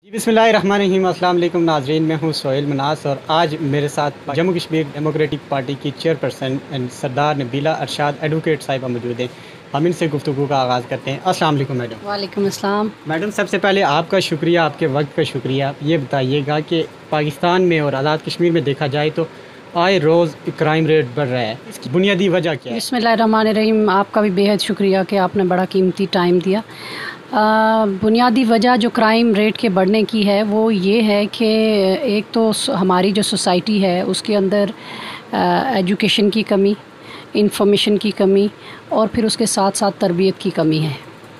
بسم اللہ الرحمن الرحیم۔ السلام علیکم ناظرین، میں ہوں سہیل مناس اور آج میرے ساتھ جموں کشمیر ڈیموکریٹک پارٹی کی چیئرپرسن سردار نبیلہ ارشاد ایڈوکیٹ صاحبہ موجود ہیں۔ ہم ان سے گفتگو کا آغاز کرتے ہیں۔ السلام علیکم میڈم۔ وعلیکم السلام۔ میڈم، سب سے پہلے آپ کا شکریہ، آپ کے وقت کا شکریہ۔ یہ بتائیے گا کہ پاکستان میں اور آزاد کشمیر میں دیکھا جائے تو آئے روز کرائم ریٹ بڑھ رہا ہے، اس کی بنیادی وجہ کیا ہے؟ بسم اللہ الرحمن الرحیم۔ آپ کا بھی بےحد شکریہ کہ آپ نے بڑا قیمتی ٹائم دیا۔ بنیادی وجہ جو کرائم ریٹ کے بڑھنے کی ہے وہ یہ ہے کہ ایک تو ہماری جو سوسائٹی ہے اس کے اندر ایجوکیشن کی کمی، انفارمیشن کی کمی اور پھر اس کے ساتھ ساتھ تربیت کی کمی ہے۔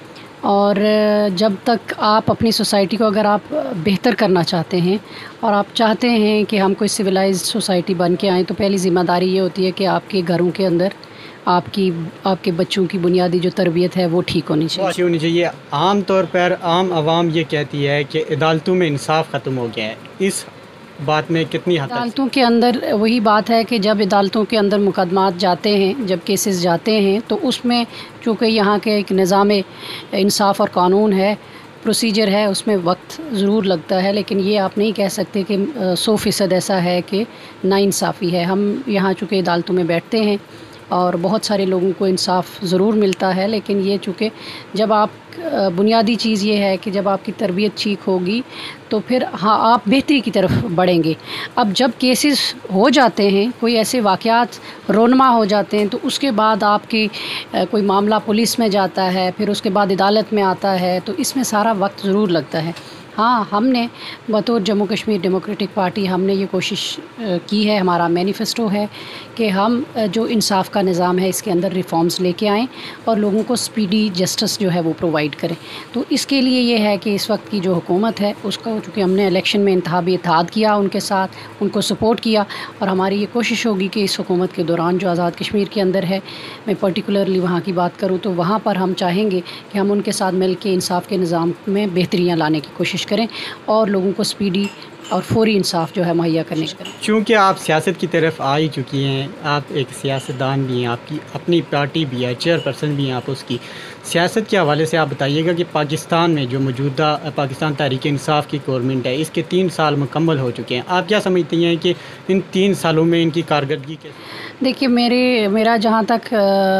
اور جب تک آپ اپنی سوسائٹی کو اگر آپ بہتر کرنا چاہتے ہیں اور آپ چاہتے ہیں کہ ہم کوئی سویلائزڈ سوسائٹی بن کے آئیں، تو پہلی ذمہ داری یہ ہوتی ہے کہ آپ کے گھروں کے اندر آپ کے بچوں کی بنیادی جو تربیت ہے وہ ٹھیک ہونی چاہیے۔ اچھی ہونی چاہیے۔ عام طور پر عام عوام یہ کہتی ہے کہ عدالتوں میں انصاف ختم ہو گیا ہے، اس بات میں کتنی حد تک؟ عدالتوں کے اندر وہی بات ہے کہ جب عدالتوں کے اندر مقدمات جاتے ہیں، جب کیسز جاتے ہیں، تو اس میں چونکہ یہاں کے ایک نظام انصاف اور قانون ہے، پروسیجر ہے، اس میں وقت ضرور لگتا ہے، لیکن یہ آپ نہیں کہہ سکتے کہ 100% ایسا ہے کہ ناانصافی ہے۔ ہم یہاں چونکہ عدالتوں میں بیٹھتے ہیں اور بہت سارے لوگوں کو انصاف ضرور ملتا ہے، لیکن یہ چونکہ جب آپ بنیادی چیز یہ ہے کہ جب آپ کی تربیت ٹھیک ہوگی تو پھر آپ بہتری کی طرف بڑھیں گے۔ اب جب کیسز ہو جاتے ہیں، کوئی ایسے واقعات رونما ہو جاتے ہیں، تو اس کے بعد آپ کی کوئی معاملہ پولیس میں جاتا ہے، پھر اس کے بعد عدالت میں آتا ہے، تو اس میں سارا وقت ضرور لگتا ہے۔ ہاں، ہم نے بطور جموں کشمیر ڈیموکریٹک پارٹی ہم نے یہ کوشش کی ہے، ہمارا مینیفیسٹو ہے کہ ہم جو انصاف کا نظام ہے اس کے اندر ریفارمز لے کے آئیں اور لوگوں کو سپیڈی جسٹس جو ہے وہ پرووائڈ کریں۔ تو اس کے لیے یہ ہے کہ اس وقت کی جو حکومت ہے اس کو چونکہ ہم نے الیکشن میں انتخابی اتحاد کیا، ان کے ساتھ ان کو سپورٹ کیا، اور ہماری یہ کوشش ہوگی کہ اس حکومت کے دوران جو آزاد کشمیر کے اندر ہے، میں پرٹیکولرلی وہاں کی بات کروں تو وہاں پر ہم چاہیں گے کہ ہم ان کے ساتھ مل کے انصاف کے نظام میں بہتریاں لانے کی کوشش کریں اور لوگوں کو سپیڈی اور فوری انصاف جو ہے مہیا کرنے کی کریں۔ چونکہ آپ سیاست کی طرف آ ہی چکی ہیں، آپ ایک سیاستدان بھی ہیں، آپ کی اپنی پارٹی بھی ہے، چیئرپرسن بھی ہیں آپ اس کی، سیاست کے حوالے سے آپ بتائیے گا کہ پاکستان میں جو موجودہ پاکستان تحریک انصاف کی گورنمنٹ ہے، اس کے 3 سال مکمل ہو چکے ہیں، آپ کیا سمجھتی ہیں کہ ان 3 سالوں میں ان کی کارکردگی کیسے؟ دیکھیے، میرا جہاں تک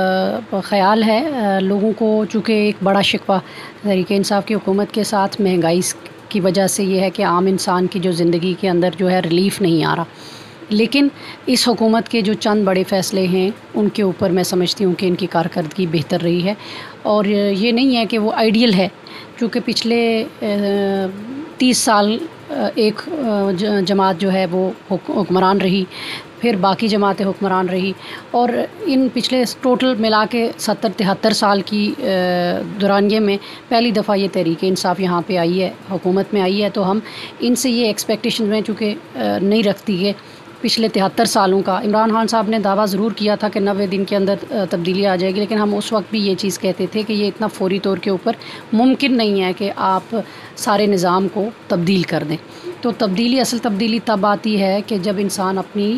خیال ہے، لوگوں کو چونکہ ایک بڑا شکوہ تحریک انصاف کی حکومت کے ساتھ مہنگائی کی وجہ سے یہ ہے کہ عام انسان کی جو زندگی کے اندر جو ہے ریلیف نہیں آ رہا، لیکن اس حکومت کے جو چند بڑے فیصلے ہیں ان کے اوپر میں سمجھتی ہوں کہ ان کی کارکردگی بہتر رہی ہے، اور یہ نہیں ہے کہ وہ آئیڈیل ہے، چونکہ پچھلے 30 سال ایک جماعت جو ہے وہ حکمران رہی، پھر باقی جماعتیں حکمران رہی، اور ان پچھلے ٹوٹل ملا کے 70-73 سال کی دورانیے میں پہلی دفعہ یہ تحریک انصاف یہاں پہ آئی ہے، حکومت میں آئی ہے، تو ہم ان سے یہ ایکسپیکٹیشن میں چونکہ نہیں رکھتی کہ پچھلے 73 سالوں کا عمران خان صاحب نے دعویٰ ضرور کیا تھا کہ 90 دن کے اندر تبدیلی آ جائے گی، لیکن ہم اس وقت بھی یہ چیز کہتے تھے کہ یہ اتنا فوری طور کے اوپر ممکن نہیں ہے کہ آپ سارے نظام کو تبدیل کر دیں۔ تو اصل تبدیلی تب آتی ہے کہ جب انسان اپنی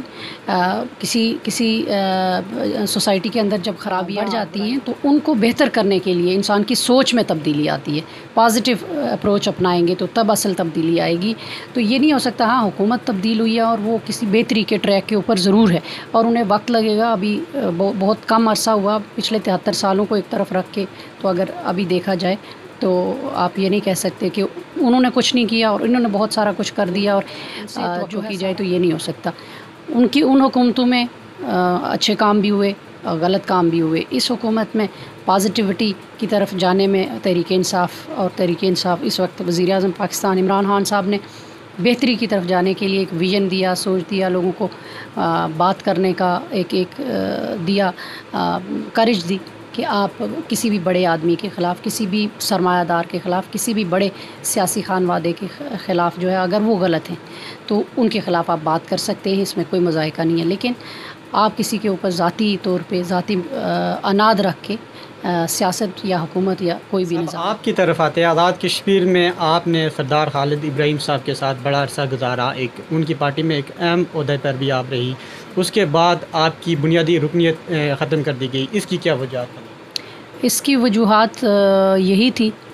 کسی سوسائٹی کے اندر جب خرابیاں بڑھ جاتی ہیں تو ان کو بہتر کرنے کے لیے انسان کی سوچ میں تبدیلی آتی ہے، پازیٹیو اپروچ اپنائیں گے تو تب اصل تبدیلی آئے گی۔ تو یہ نہیں ہو سکتا، ہاں حکومت تبدیل ہوئی ہے اور وہ کسی بہتری کے ٹریک کے اوپر ضرور ہے، اور انہیں وقت لگے گا، ابھی بہت کم عرصہ ہوا پچھلے 73 سالوں کو ایک طرف رکھ کے، تو اگر ابھی دیکھا جائے تو آپ یہ نہیں کہہ سکتے کہ انہوں نے کچھ نہیں کیا اور انہوں نے بہت سارا کچھ کر دیا اور جو کی جائے، تو یہ نہیں ہو سکتا۔ ان حکومتوں میں اچھے کام بھی ہوئے، غلط کام بھی ہوئے، اس حکومت میں پازیٹیوٹی کی طرف جانے میں تحریک انصاف اس وقت وزیر اعظم پاکستان عمران خان صاحب نے بہتری کی طرف جانے کے لیے ایک ویژن دیا، سوچ دیا، لوگوں کو بات کرنے کا ایک دیا، کریج دی کہ آپ کسی بھی بڑے آدمی کے خلاف، کسی بھی سرمایہ دار کے خلاف، کسی بھی بڑے سیاسی خانوادے کے خلاف جو ہے اگر وہ غلط ہیں تو ان کے خلاف آپ بات کر سکتے ہیں، اس میں کوئی مذائقہ نہیں ہے، لیکن آپ کسی کے اوپر ذاتی طور پہ ذاتی اناد رکھ کے سیاست یا حکومت یا کوئی بھی نظام۔ آپ کی طرف آتے ہیں، آزاد کشمیر میں آپ نے سردار خالد ابراہیم صاحب کے ساتھ بڑا عرصہ گزارا، ان کی پارٹی میں ایک اہم عہدے پر بھی آپ رہی، اس کے بعد آپ کی بنیادی رکنیت ختم کر دی گئی، اس کی کیا وجوہات ہیں؟ اس کی وجوہات یہی تھی کہ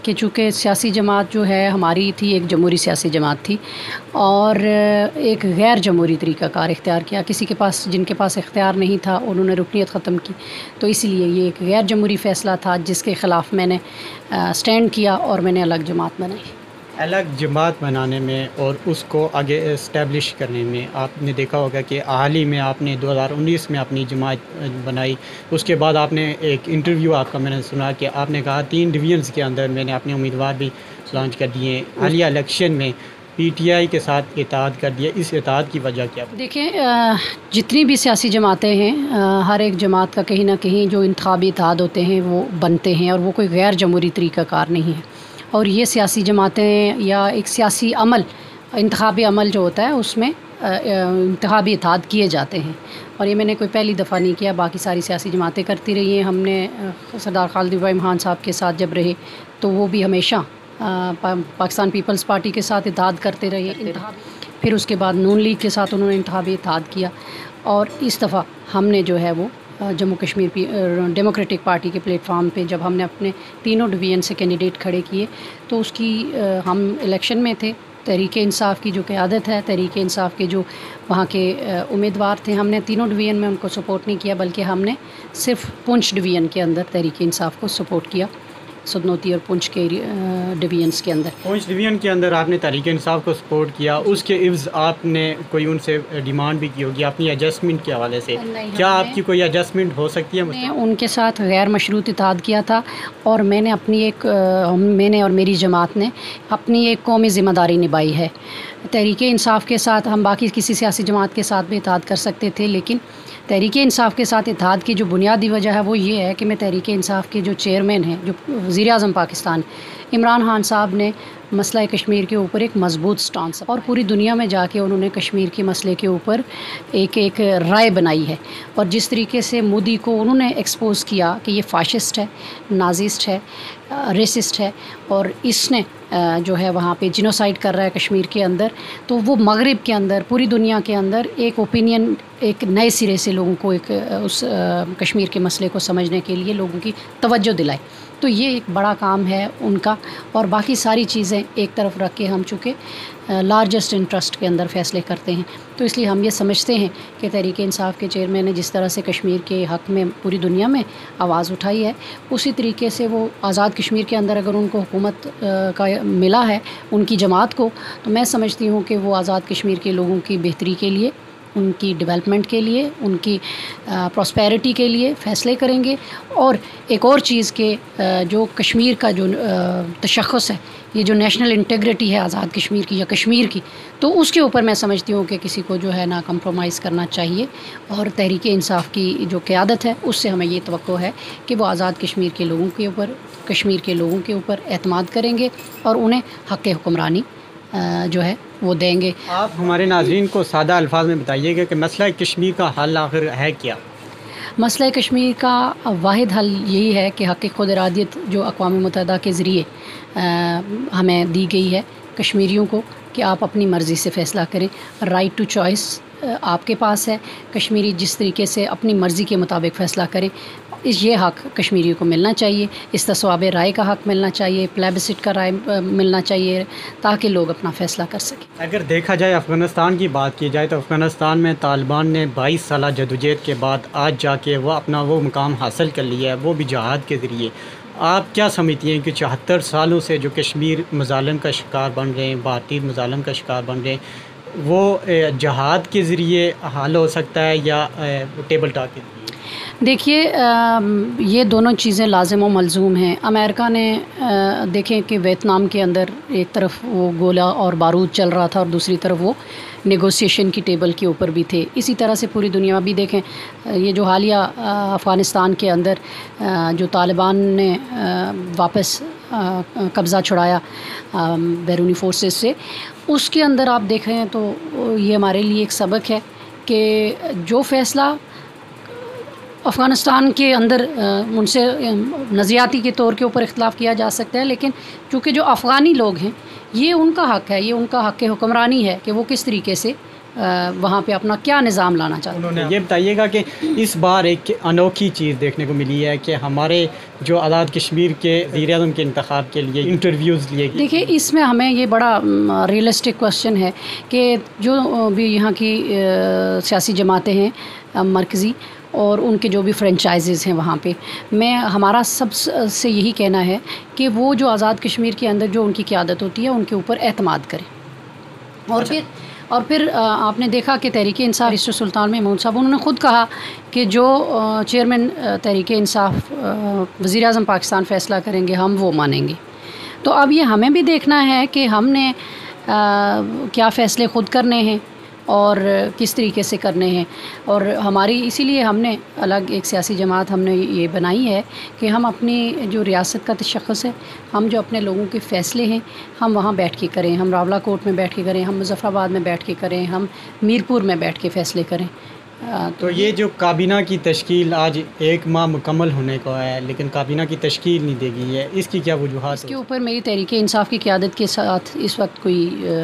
کہ چونکہ سیاسی جماعت جو ہے ہماری تھی ایک جمہوری سیاسی جماعت تھی اور ایک غیر جمہوری طریقہ کار اختیار کیا. کسی کے پاس جن کے پاس اختیار نہیں تھا انہوں نے رکنیت ختم کی, تو اسی لیے یہ ایک غیر جمہوری فیصلہ تھا جس کے خلاف میں نے سٹینڈ کیا اور میں نے الگ جماعت بنائی. الگ جماعت بنانے میں اور اس کو آگے اسٹیبلش کرنے میں آپ نے دیکھا ہوگا کہ حال ہی میں آپ نے 2019 میں اپنی جماعت بنائی. اس کے بعد آپ نے ایک انٹرویو آپ کا میں نے سنا کہ آپ نے کہا 3 ڈویژنز کے اندر میں نے اپنے امیدوار بھی لانچ کر دیے ہیں. حالیہ الیکشن میں پی ٹی آئی کے ساتھ اتحاد کر دیا, اس اتحاد کی وجہ کیا؟ دیکھیں جتنی بھی سیاسی جماعتیں ہیں ہر ایک جماعت کا کہیں نہ کہیں جو انتخابی اتحاد ہوتے ہیں وہ بنتے ہیں اور وہ کوئی غیر جمہوری طریقہ کار نہیں ہے. اور یہ سیاسی جماعتیں یا ایک سیاسی عمل انتخابی عمل جو ہوتا ہے اس میں انتخابی اتحاد کیے جاتے ہیں اور یہ میں نے کوئی پہلی دفعہ نہیں کیا, باقی ساری سیاسی جماعتیں کرتی رہی ہیں. ہم نے سردار خالد ابراہیم خان صاحب کے ساتھ جب رہے تو وہ بھی ہمیشہ پاکستان پیپلز پارٹی کے ساتھ اتحاد کرتے رہے. پھر اس کے بعد نون لیگ کے ساتھ انہوں نے انتخابی اتحاد کیا اور اس دفعہ ہم نے جو ہے وہ جموں کشمیر ڈیموکریٹک پارٹی کے پلیٹ فارم پہ جب ہم نے اپنے تینوں ڈویژن سے کینڈیڈیٹ کھڑے کیے تو اس کی ہم الیکشن میں تھے. تحریک انصاف کی جو قیادت ہے, تحریک انصاف کے جو وہاں کے امیدوار تھے, ہم نے تینوں ڈویژن میں ان کو سپورٹ نہیں کیا بلکہ ہم نے صرف پونچھ ڈویژن کے اندر تحریک انصاف کو سپورٹ کیا, سدنوتی اور پونچھ کے ڈویژنس کے اندر. پونچھ ڈویژن کے اندر آپ نے تحریک انصاف کو سپورٹ کیا, اس کے عوض آپ نے کوئی ان سے ڈیمانڈ بھی کی ہوگی اپنی ایڈجسٹمنٹ کے حوالے سے, کیا آپ کی کوئی ایڈجسٹمنٹ ہو سکتی ہے؟ میں ان کے ساتھ غیر مشروط اتحاد کیا تھا اور میں نے اور میری جماعت نے اپنی ایک قومی ذمہ داری نبھائی ہے. تحریک انصاف کے ساتھ ہم باقی کسی سیاسی جماعت کے ساتھ بھی اتحاد کر سکتے تھے, لیکن تحریک انصاف کے ساتھ اتحاد کی جو بنیادی وجہ ہے وہ یہ ہے کہ میں تحریک انصاف کے جو چیئرمین ہیں, جو وزیر اعظم پاکستان عمران خان صاحب نے مسئلہ کشمیر کے اوپر ایک مضبوط سٹانس اور پوری دنیا میں جا کے انہوں نے کشمیر کے مسئلے کے اوپر ایک رائے بنائی ہے. اور جس طریقے سے مودی کو انہوں نے ایکسپوز کیا کہ یہ فاشسٹ ہے, نازسٹ ہے, ریسسٹ ہے اور اس نے جو ہے وہاں پہ جینوسائڈ کر رہا ہے کشمیر کے اندر, تو وہ مغرب کے اندر پوری دنیا کے اندر ایک اوپینین ایک نئے سرے سے لوگوں کو ایک اس کشمیر کے مسئلے کو سمجھنے کے لیے لوگوں کی توجہ دلائے. تو یہ ایک بڑا کام ہے ان کا, اور باقی ساری چیزیں ایک طرف رکھ کے ہم چونکہ لارجسٹ انٹرسٹ کے اندر فیصلے کرتے ہیں, تو اس لیے ہم یہ سمجھتے ہیں کہ تحریک انصاف کے چیئرمین نے جس طرح سے کشمیر کے حق میں پوری دنیا میں آواز اٹھائی ہے, اسی طریقے سے وہ آزاد کشمیر کے اندر اگر ان کو حکومت کا ملا ہے ان کی جماعت کو, تو میں سمجھتی ہوں کہ وہ آزاد کشمیر کے لوگوں کی بہتری کے لیے, ان کی ڈیولپمنٹ کے لیے, ان کی پراسپیرٹی کے لیے فیصلے کریں گے. اور ایک اور چیز کہ جو کشمیر کا جو تشخص ہے, یہ جو نیشنل انٹیگریٹی ہے آزاد کشمیر کی یا کشمیر کی, تو اس کے اوپر میں سمجھتی ہوں کہ کسی کو جو ہے نا کمپرومائز کرنا چاہیے. اور تحریک انصاف کی جو قیادت ہے اس سے ہمیں یہ توقع ہے کہ وہ آزاد کشمیر کے لوگوں کے اوپر, کشمیر کے لوگوں کے اوپر اعتماد کریں گے اور انہیں حق حکمرانی جو ہے وہ دیں گے. آپ ہمارے ناظرین کو سادہ الفاظ میں بتائیے گا کہ مسئلہ کشمیر کا حل آخر ہے کیا؟ مسئلہ کشمیر کا واحد حل یہی ہے کہ حق خود ارادیت جو اقوام متحدہ کے ذریعے ہمیں دی گئی ہے کشمیریوں کو کہ آپ اپنی مرضی سے فیصلہ کریں, رائٹ ٹو چوائس آپ کے پاس ہے, کشمیری جس طریقے سے اپنی مرضی کے مطابق فیصلہ کریں, یہ حق کشمیریوں کو ملنا چاہیے. استصواب رائے کا حق ملنا چاہیے, پلیبسٹ کا رائے ملنا چاہیے, تاکہ لوگ اپنا فیصلہ کر سکیں. اگر دیکھا جائے افغانستان کی بات کی جائے تو افغانستان میں طالبان نے 22 سالہ جدوجہد کے بعد آج جا کے وہ اپنا وہ مقام حاصل کر لیا ہے, وہ بھی جہاد کے ذریعے. آپ کیا سمجھتی ہیں کہ 74 سالوں سے جو کشمیر مظالم کا شکار بن رہے ہیں, بھارتی مظالم کا شکار بن رہے ہیں, وہ جہاد کے ذریعے حل ہو سکتا ہے یا ٹیبل ٹاک کے ذریعے؟ دیکھیے یہ دونوں چیزیں لازم و ملزوم ہیں. امریکہ نے دیکھیں کہ ویتنام کے اندر ایک طرف وہ گولہ اور بارود چل رہا تھا اور دوسری طرف وہ نیگوسیشن کی ٹیبل کے اوپر بھی تھے. اسی طرح سے پوری دنیا میں بھی دیکھیں یہ جو حالیہ افغانستان کے اندر جو طالبان نے واپس قبضہ چھڑایا بیرونی فورسز سے, اس کے اندر آپ دیکھیں تو یہ ہمارے لیے ایک سبق ہے کہ جو فیصلہ افغانستان کے اندر ان سے نظریاتی کے طور کے اوپر اختلاف کیا جا سکتا ہے, لیکن چونکہ جو افغانی لوگ ہیں یہ ان کا حق ہے, یہ ان کا حق حکمرانی ہے کہ وہ کس طریقے سے وہاں پہ اپنا کیا نظام لانا چاہتے ہیں. یہ بتائیے گا کہ اس بار ایک انوکھی چیز دیکھنے کو ملی ہے کہ ہمارے جو آزاد کشمیر کے وزیر اعظم کے انتخاب کے لیے انٹرویوز لیے گئے. دیکھیے اس میں ہمیں یہ بڑا ریئلسٹک کوشچن ہے کہ جو بھی یہاں کی سیاسی جماعتیں ہیں مرکزی اور ان کے جو بھی فرنچائزز ہیں وہاں پہ، ہمارا سب سے یہی کہنا ہے کہ وہ جو آزاد کشمیر کے اندر جو ان کی قیادت ہوتی ہے ان کے اوپر اعتماد کریں. اور پھر آپ نے دیکھا کہ تحریک انصاف رئیس سلطان محمود صاحب انہوں نے خود کہا کہ جو چیئرمین تحریک انصاف وزیر اعظم پاکستان فیصلہ کریں گے ہم وہ مانیں گے. تو اب یہ ہمیں بھی دیکھنا ہے کہ ہم نے کیا فیصلے خود کرنے ہیں اور کس طریقے سے کرنے ہیں. اور ہماری اسی لیے ہم نے الگ ایک سیاسی جماعت ہم نے یہ بنائی ہے کہ ہم اپنی جو ریاست کا تشخص ہے، ہم جو اپنے لوگوں کے فیصلے ہیں ہم وہاں بیٹھ کے کریں. ہم راولہ کوٹ میں بیٹھ کے کریں، ہم مظفر آباد میں بیٹھ کے کریں، ہم میرپور میں بیٹھ کے فیصلے کریں. تو یہ جو کابینہ کی تشکیل آج 1 ماہ مکمل ہونے کو ہے لیکن کابینہ کی تشکیل نہیں دے گئی ہے، اس کی کیا وجوہات؟ اس کے اوپر میری تحریک انصاف کی قیادت کے ساتھ اس وقت کوئی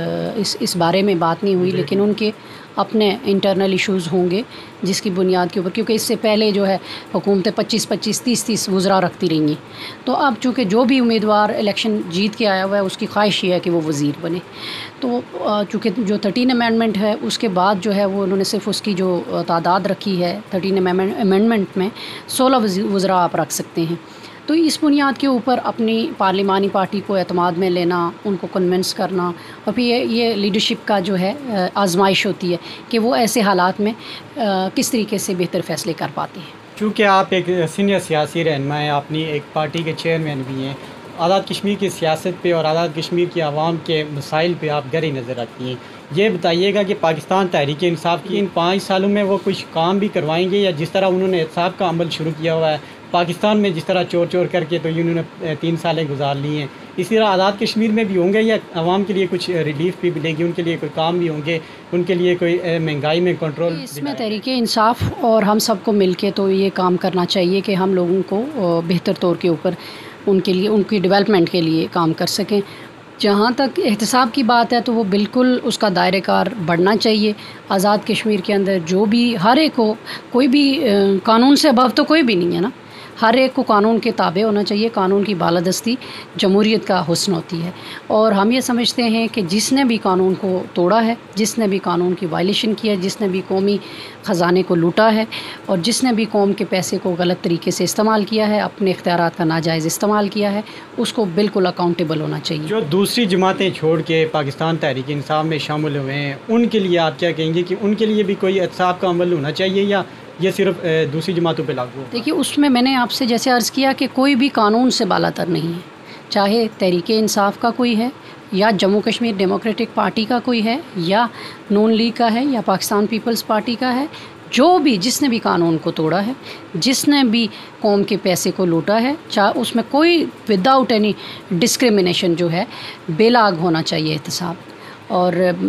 اس بارے میں بات نہیں ہوئی، لیکن ان کے اپنے انٹرنل ایشوز ہوں گے جس کی بنیاد کے اوپر، کیونکہ اس سے پہلے جو ہے حکومتیں 25-25 30-30 وزراء رکھتی رہی ہیں. تو اب چونکہ جو بھی امیدوار الیکشن جیت کے آیا ہوا ہے اس کی خواہش یہ ہے کہ وہ وزیر بنے. تو چونکہ جو 13 امینڈمنٹ ہے اس کے بعد جو ہے وہ انہوں نے صرف اس کی جو تعداد رکھی ہے 13 امینڈمنٹ میں 16 وزراء آپ رکھ سکتے ہیں. تو اس بنیاد کے اوپر اپنی پارلیمانی پارٹی کو اعتماد میں لینا، ان کو کنونس کرنا، اور پھر یہ لیڈرشپ کا جو ہے آزمائش ہوتی ہے کہ وہ ایسے حالات میں کس طریقے سے بہتر فیصلے کر پاتے ہیں. چونکہ آپ ایک سینئر سیاسی رہنما ہیں، اپنی ایک پارٹی کے چیئرمین بھی ہیں، آزاد کشمیر کی سیاست پہ اور آزاد کشمیر کی عوام کے مسائل پہ آپ گہری نظر رکھتی ہیں. یہ بتائیے گا کہ پاکستان تحریک انصاف کی ان 5 سالوں میں وہ کچھ کام بھی کروائیں گے، یا جس طرح انہوں نے احتساب کا عمل شروع کیا ہوا ہے پاکستان میں، جس طرح چور چور کر کے تو انہوں نے 3 سالیں گزار لی ہیں، اسی طرح آزاد کشمیر میں بھی ہوں گے، یا عوام کے لیے کچھ ریلیف بھی ملے گی، ان کے لیے کوئی کام بھی ہوں گے، ان کے لیے کوئی مہنگائی میں کنٹرول؟ اس میں تحریک انصاف اور ہم سب کو مل کے تو یہ کام کرنا چاہیے کہ ہم لوگوں کو بہتر طور کے اوپر ان کے لیے ان کی ڈیولپمنٹ کے لیے کام کر سکیں. جہاں تک احتساب کی بات ہے تو وہ بالکل اس کا دائرہ کار بڑھنا چاہیے. آزاد کشمیر کے اندر جو بھی ہر ایک کو، کوئی بھی قانون سے ابو تو کوئی بھی نہیں ہے نا، ہر ایک کو قانون کے تابع ہونا چاہیے. قانون کی بالادستی جمہوریت کا حسن ہوتی ہے، اور ہم یہ سمجھتے ہیں کہ جس نے بھی قانون کو توڑا ہے، جس نے بھی قانون کی وائلیشن کی ہے، جس نے بھی قومی خزانے کو لوٹا ہے، اور جس نے بھی قوم کے پیسے کو غلط طریقے سے استعمال کیا ہے، اپنے اختیارات کا ناجائز استعمال کیا ہے، اس کو بالکل اکاؤنٹیبل ہونا چاہیے. جو دوسری جماعتیں چھوڑ کے پاکستان تحریک انصاف میں شامل ہوئے ہیں ان کے لیے آپ کیا کہیں گے کہ ان کے لیے بھی کوئی احتساب کا عمل ہونا چاہیے، یا یہ صرف دوسری جماعتوں پہ لاگو؟ دیکھیے اس میں نے آپ سے جیسے عرض کیا کہ کوئی بھی قانون سے بالا تر نہیں ہے، چاہے تحریک انصاف کا کوئی ہے، یا جموں کشمیر ڈیموکریٹک پارٹی کا کوئی ہے، یا نون لیگ کا ہے، یا پاکستان پیپلز پارٹی کا ہے. جو بھی جس نے بھی قانون کو توڑا ہے، جس نے بھی قوم کے پیسے کو لوٹا ہے، چاہے اس میں کوئی وداؤٹ اینی ڈسکریمنیشن جو ہے بے لاگ ہونا چاہیے احتساب، اور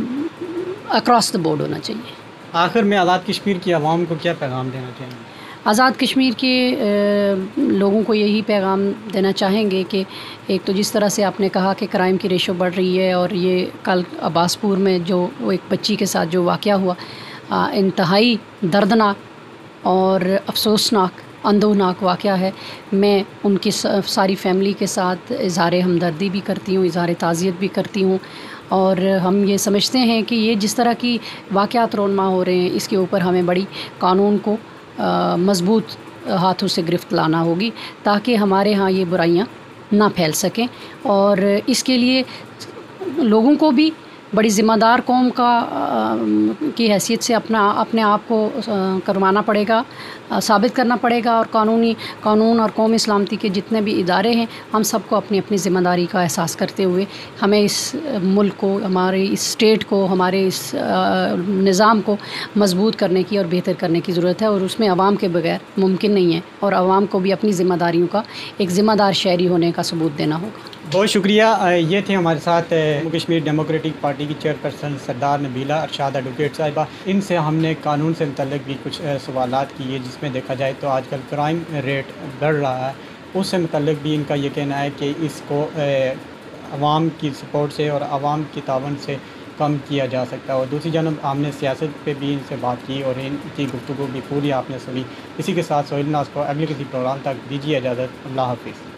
اکراس دا بورڈ ہونا چاہیے. آخر میں آزاد کشمیر کی عوام کو کیا پیغام دینا چاہیں گے؟ آزاد کشمیر کے لوگوں کو یہی پیغام دینا چاہیں گے کہ ایک تو جس طرح سے آپ نے کہا کہ کرائم کی ریشو بڑھ رہی ہے، اور یہ کل عباس پور میں جو وہ ایک بچی کے ساتھ جو واقعہ ہوا انتہائی دردناک اور افسوسناک اندوہناک واقعہ ہے. میں ان کی ساری فیملی کے ساتھ اظہار ہمدردی بھی کرتی ہوں، اظہار تعزیت بھی کرتی ہوں. اور ہم یہ سمجھتے ہیں کہ یہ جس طرح کی واقعات رونما ہو رہے ہیں اس کے اوپر ہمیں بڑی قانون کو مضبوط ہاتھوں سے گرفت لانا ہوگی تاکہ ہمارے ہاں یہ برائیاں نہ پھیل سکیں. اور اس کے لیے لوگوں کو بھی بڑی ذمہ دار قوم کی حیثیت سے اپنے آپ کو کروانا پڑے گا، ثابت کرنا پڑے گا. اور قانون اور قومی سلامتی کے جتنے بھی ادارے ہیں ہم سب کو اپنی اپنی ذمہ داری کا احساس کرتے ہوئے ہمیں اس ملک کو، ہمارے اس اسٹیٹ کو، ہمارے اس نظام کو مضبوط کرنے کی اور بہتر کرنے کی ضرورت ہے، اور اس میں عوام کے بغیر ممکن نہیں ہے. اور عوام کو بھی اپنی ذمہ داریوں کا ایک ذمہ دار شہری ہونے کا ثبوت دینا ہوگا. بہت شکریہ. یہ تھے ہمارے ساتھ جموں کشمیر ڈیموکریٹک پارٹی کی چیئرپرسن سردار نبیلہ ارشاد ایڈوکیٹ صاحبہ. ان سے ہم نے قانون سے متعلق بھی کچھ سوالات کیے، جس میں دیکھا جائے تو آج کل کرائم ریٹ بڑھ رہا ہے، اس سے متعلق بھی ان کا یہ کہنا ہے کہ اس کو عوام کی سپورٹ سے اور عوام کی تعاون سے کم کیا جا سکتا ہے. اور دوسری جانب ہم نے سیاست پہ بھی ان سے بات کی اور ان کی گفتگو بھی پوری آپ نے سنی. اسی کے ساتھ سہیل ناز کو اگلے کسی پروگرام تک دیجیے اجازت. اللہ حافظ.